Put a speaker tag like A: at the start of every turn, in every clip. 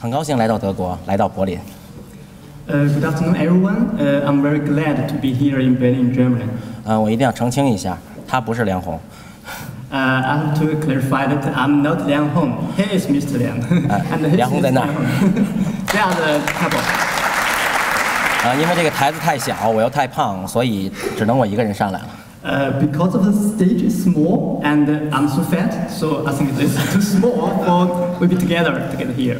A: 很高兴来到德国，来到柏林。
B: Good afternoon, everyone. I'm very glad to be here in Berlin, Germany.
A: 我一定要澄清一下，他不是梁红。
B: I have to clarify that I'm not Liang Hong. He is Mr. Liang. And he
A: 梁红在那儿。
B: They are the couple.
A: 因为这个台子太小，我又太胖，所以只能我一个人上来了。
B: Because of the stage is small and I'm so fat, so I think it's too small for we be together here.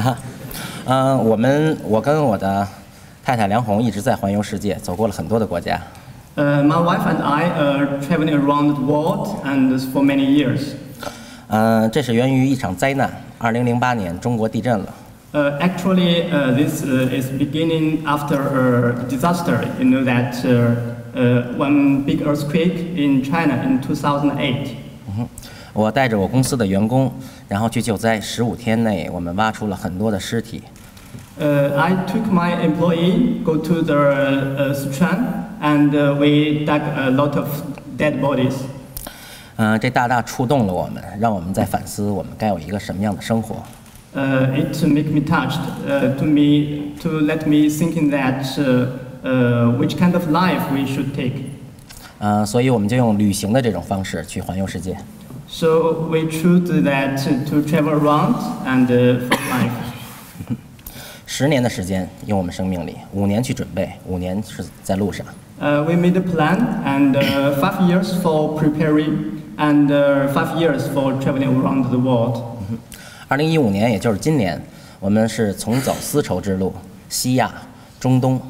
A: 我跟我的太太梁红一直在环游世界，走过了很多的国家。
B: My wife and I are traveling around the world and for many years.
A: 这是源于一场灾难。2008年，中国地震了。
B: Actually, this is beginning after a disaster. You know that one big earthquake in China in 2008.
A: 我带着我公司的员工，然后去救灾。15天内，我们挖出了很多的尸体。
B: I took my employee go to the Sichuan and we dug a lot of dead bodies.
A: 这大大触动了我们，让我们在反思我们该有一个什么样的生活。
B: It make me touched to let me thinking that which kind of life we should take.
A: 所以我们就用旅行的这种方式去环游世界。
B: So we choose that to travel around and for life.
A: 10年的时间用我们生命里，5年去准备，5年是在路上。
B: We made a plan and 5 years for preparing and 5 years for traveling around the world.
A: 2015年，也就是今年，我们是重走丝绸之路，西亚、中东。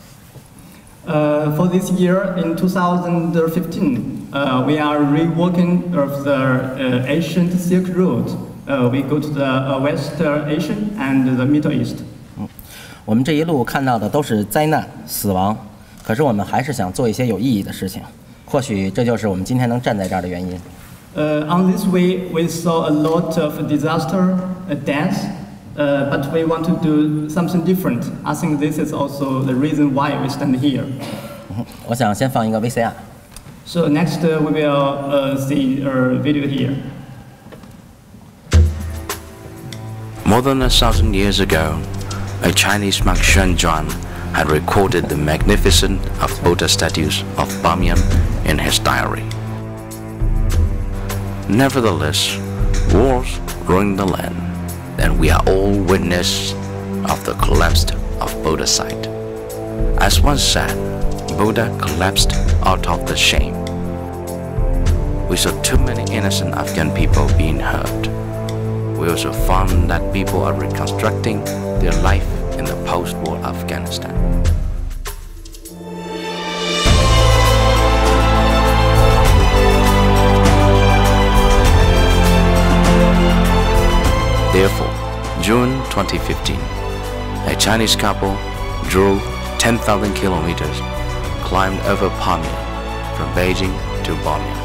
B: For this year, in 2015, we are reworking of the ancient Silk Road. We go to the West Asian and the Middle East.
A: 我们这一路看到的都是灾难、死亡，可是我们还是想做一些有意义的事情。或许这就是我们今天能站在这儿的原因。
B: On this way, we saw a lot of disaster, death, but we want to do something different. I think this is also the reason why we stand here.
A: 我想先放一个 VCR。
B: So next we will see a video here.
C: More than 1,000 years ago, a Chinese monk Zhang had recorded the magnificence of Buddha statues of Bamiyan in his diary. Nevertheless, wars ruined the land, and we are all witnesses of the collapse of Buddha's site. As one said, Buddha collapsed out of the shame. We saw too many innocent Afghan people being hurt. We also found that people are reconstructing their life in the post-war Afghanistan. Therefore, June 2015, a Chinese couple drove 10,000 kilometers, climbed over Bamiyan, from Beijing to Bamiyan.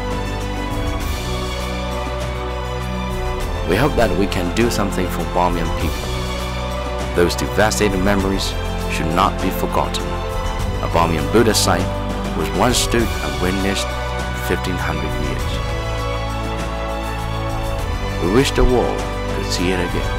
C: We hope that we can do something for Bamiyan people. Those devastating memories should not be forgotten. A Bamiyan Buddha site was once stood and witnessed 1,500 years. We wish the world could see it again.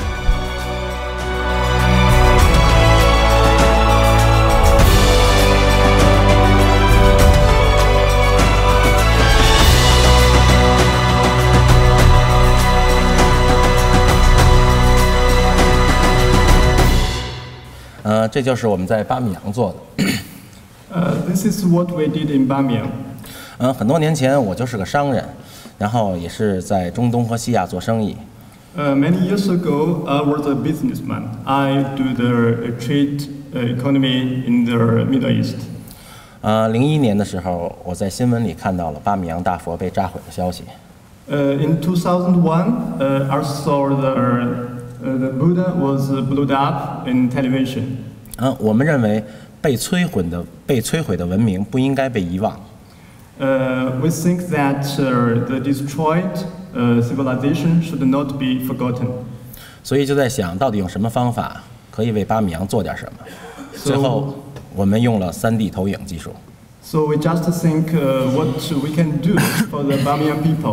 A: 这就是我们在巴米扬做的。
B: This is what we did in Bamiyan.
A: 很多年前我就是个商人，然后也是在中东和西亚做生意。
B: Many years ago, I was a businessman. I do the trade economy in the Middle East.
A: 01年的时候，我在新闻里看到了巴米扬大佛被炸毁的消息。
B: In 2001, I saw the Buddha was blown up in television.
A: 我们认为被摧毁的文明不应该被遗忘。
B: We think that the destroyed civilization should not be forgotten.
A: 所以就在想到底用什么方法可以为巴米扬做点什么。最后，我们用了3D 投影技术。
B: So we just think what we can do for the Bamiyan people.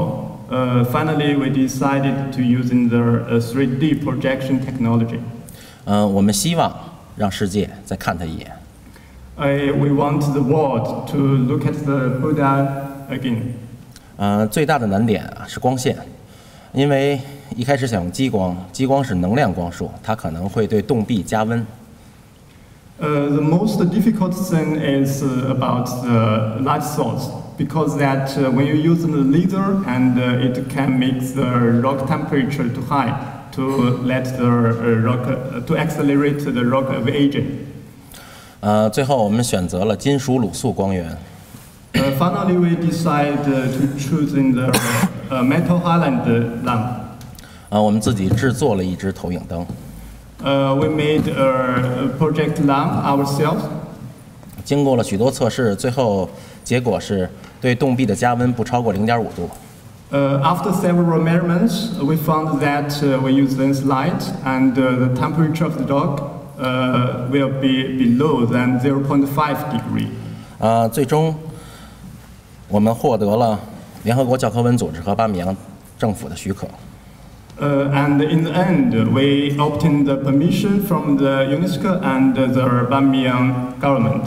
B: finally we decided to using the 3D projection technology.
A: 我们希望让世界再看他一眼。
B: We want the world to look at the Buddha again.
A: 最大的难点是光线，因为一开始想用激光，激光是能量光束，它可能会对洞壁加温。
B: The most difficult thing is about the light source, because that when you use the laser and it can make the rock temperature too high to let the rock to accelerate the rock of aging.
A: 最后我们选择了金属卤素光源。
B: Finally, we decide to choose in the metal highland lamp.
A: 我们自己制作了一只投影灯。
B: We made a project lamp ourselves.
A: 经过了许多测试，最后结果是对洞壁的加温不超过0.5度。
B: After several measurements, we found that we use lens light and the temperature of the dog will be below than 0.5 degree.
A: 最终我们获得了联合国教科文组织和巴米扬政府的许可。
B: And in the end, we obtained the permission from the UNESCO and the Bamiyan government.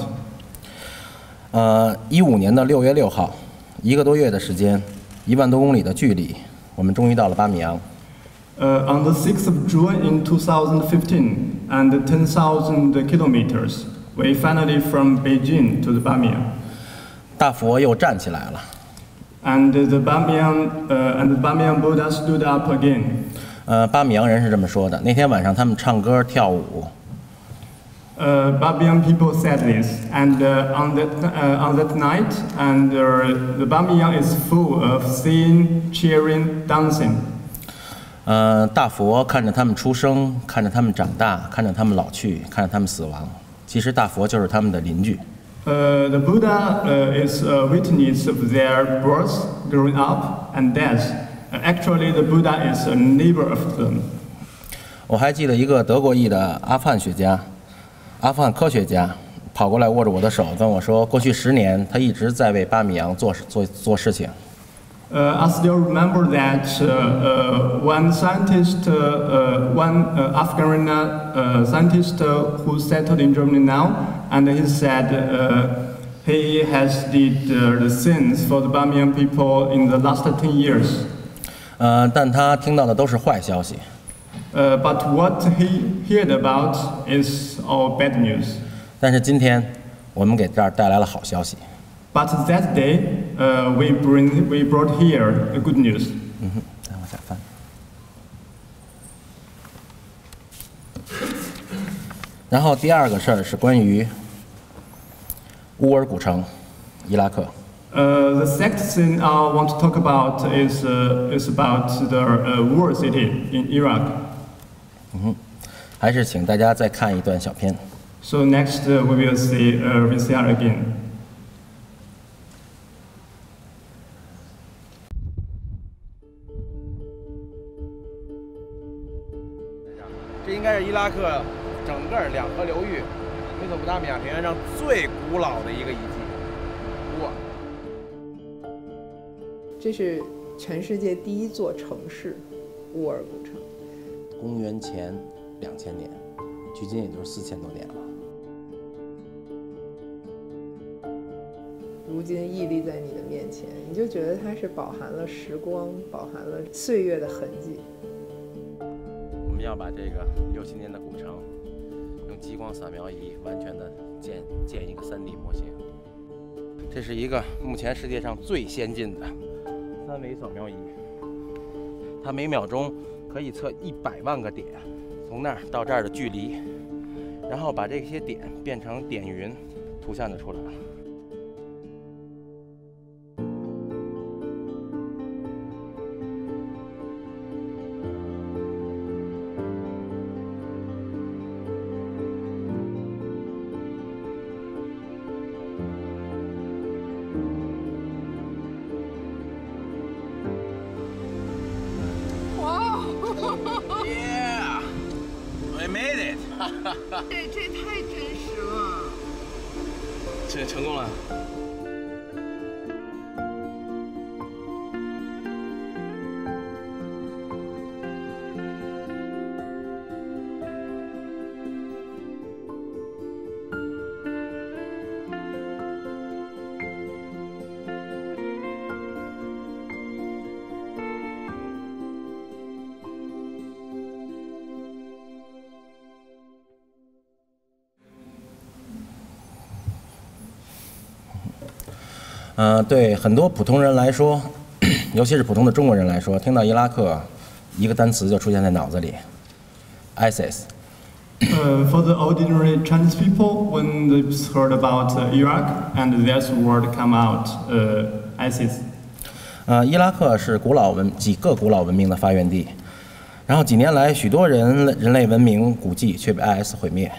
A: 15年的6月6号，1个多月的时间，1万多公里的距离，我们终于到了巴米扬。
B: On the 6th of June in 2015, and 10,000 kilometers, we finally from Beijing to the Bamiyan.
A: 大佛又站起来了。
B: And the Bamiyan Buddha stood up again.
A: 巴米扬人是这么说的，那天晚上他们唱歌跳舞。
B: Bamiyan people said this, and on that night, and the Bamiyan is full of singing, cheering, dancing.
A: 大佛看着他们出生，看着他们长大，看着他们老去，看着他们死亡。其实大佛就是他们的邻居。
B: The Buddha is a witness of their birth, growing up, and death. Actually, the Buddha is a neighbor of them.
A: 我还记得一个德国裔的阿富汗科学家跑过来握着我的手跟我说，过去10年他一直在为巴米扬做事情。
B: I still remember that one scientist, one Afghan scientist who settled in Germany now, and he said he has did the things for the Bamiyan people in the last 10 years.
A: 但他听到的都是坏消息。
B: But what he heard about is all bad news.
A: 但是今天我们给这儿带来了好消息。
B: But that day, we brought here a good news.
A: 再往下翻。然后第二个事儿是关于乌尔古城，伊拉克。
B: The second thing I want to talk about is about the war city in Iraq.
A: 还是请大家再看一段小片。
B: So next we will see VCR again.
D: 这应该是伊拉克整个两河流域美索不达米亚平原上最古老的一个遗迹——乌尔。
E: 这是全世界第一座城市——乌尔古城。
A: 公元前2000年，距今也就是4000多年了。
E: 如今屹立在你的面前，你就觉得它是饱含了时光、饱含了岁月的痕迹。
A: 我们要把这个60年的古城用激光扫描仪完全的建一个3D 模型。这是一个目前世界上最先进的3维扫描仪，它每秒钟可以测100万个点，从那儿到这儿的距离，然后把这些点变成点云，图像就出来了。
D: Yeah, I made it.
E: 这太真实了。
D: 这成功了。
A: 对很多普通人来说，尤其是普通的中国人来说，听到伊拉克，一个单词就出现在脑子里 ，ISIS。
B: For the ordinary Chinese people, when they heard about Iraq and this word come out, ISIS.
A: 伊拉克是几个古老文明的发源地，然后几年来，许多人类文明古迹却被 IS 毁灭。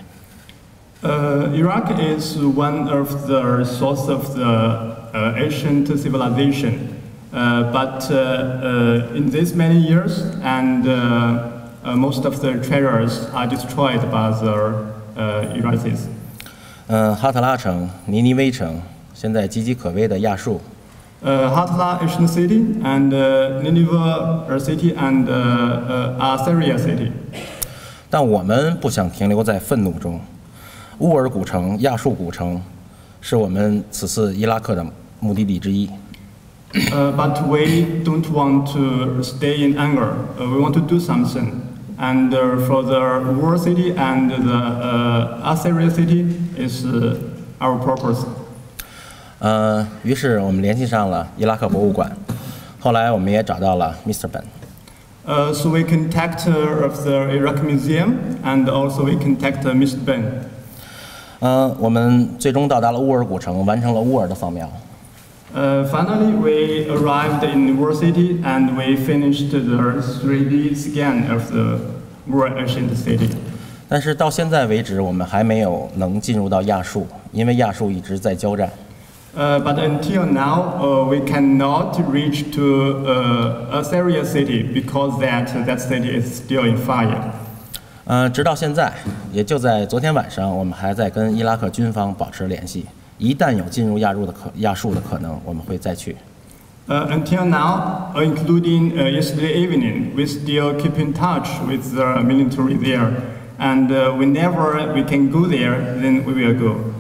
B: Iraq is one of the source of the ancient civilization, but in these many years, and most of the treasures are destroyed by the Iraqis.
A: 哈特拉城、尼尼微城，现在岌岌可危的亚述。
B: Hatla Asian city and Nineveh city and Assyria city.
A: 但我们不想停留在愤怒中。乌尔古城、亚述古城，是我们此次伊拉克的目的地之一。
B: But we don't want to stay in anger. We want to do something. And for the War city and the Assyria city is our purpose.
A: 于是我们联系上了伊拉克博物馆，后来我们也找到了 Mr. Ben。
B: So we contact of the Iraq Museum and also we contact Mr. Ben.
A: 我们最终到达了乌尔古城，完成了乌尔的扫描。
B: Finally, we arrived in War City and we finished the 3D scan of the War ancient city.
A: 但是到现在为止，我们还没有能进入到亚述，因为亚述一直在交战。
B: But until now, we cannot reach to Assyria city because that city is still in fire.
A: 直到现在，也就在昨天晚上，我们还在跟伊拉克军方保持联系。一旦有进入亚述的可能，我们会再去。
B: Until now, including yesterday evening, we still keep in touch with the military there, and whenever we can go there, then we will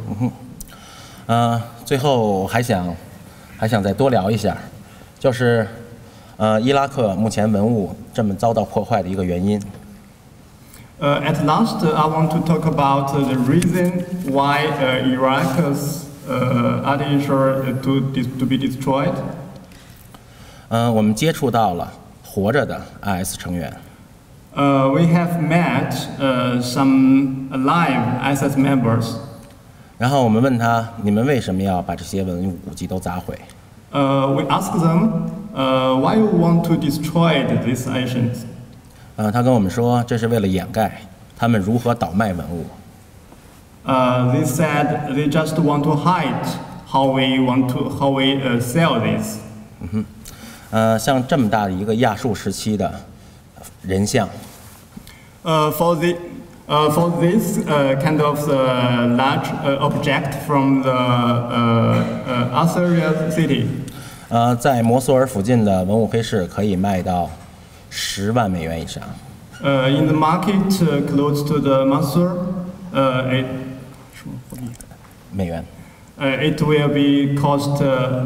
B: go.
A: 最后还想再多聊一下，就是伊拉克目前文物这么遭到破坏的一个原因。
B: At last, I want to talk about the reason why Iraq's architecture to be destroyed.
A: 我们接触到了活着的 IS 成员。
B: We have met some alive ISIS members.
A: 然后我们问他：你们为什么要把这些文物古迹都砸毁？
B: We asked them, why you want to destroy these ancients?
A: 他跟我们说，这是为了掩盖他们如何倒卖文物。
B: They said they just want to hide how we sell this.
A: 像这么大的一个亚述时期的人像。
B: For this kind of large object from the Assyria city.
A: 在摩苏尔附近的文物黑市可以卖到10万美元以上。
B: In the market close to the Mosul,
A: 美元。
B: It will be cost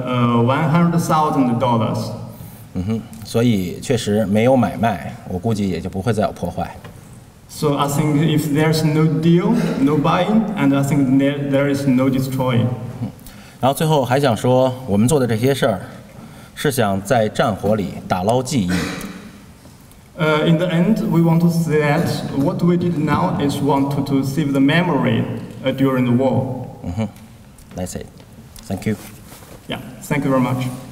B: $100,000.
A: 所以确实没有买卖，我估计也就不会再有破坏。
B: So I think if there's no deal, no buying, and I think there is no destroying.
A: 然后最后还想说，我们做的这些事儿，是想在战火里打捞记忆。
B: In the end, we want to say that what we did now is want to save the memory during the war.
A: That's it. Thank you.
B: Yeah, thank you very much.